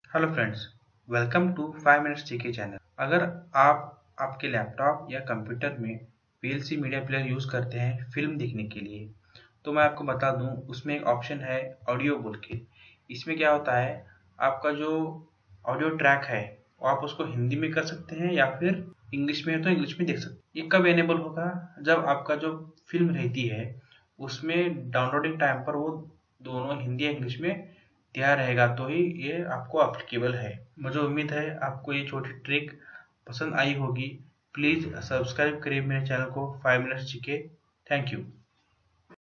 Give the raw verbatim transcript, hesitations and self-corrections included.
Hello friends, welcome to five minutes GK channel. अगर आप आपके लैपटॉप या कंप्यूटर में वीएलसी मीडिया प्लेयर यूज़ करते हैं फिल्म देखने के लिए, तो मैं आपको बता दूं उसमें एक ऑप्शन है ऑडियो बोल के। इसमें क्या होता है, आपका जो ऑडियो ट्रैक है वो आप उसको हिंदी में कर सकते हैं या फिर इंग्लिश में है तो इंग्लिश में देख सकते हैं। ये कब एनेबल होगा? जब आपका जो फिल्म रहती है उसमें डाउनलोडिंग टाइम पर वो दोनों हिंदी या इंग्लिश में दिया रहेगा, तो ही ये आपको एप्लीकेबल है। मुझे उम्मीद है आपको ये छोटी ट्रिक पसंद आई होगी। प्लीज़ सब्सक्राइब करिए मेरे चैनल को five minutes GK. Thank you.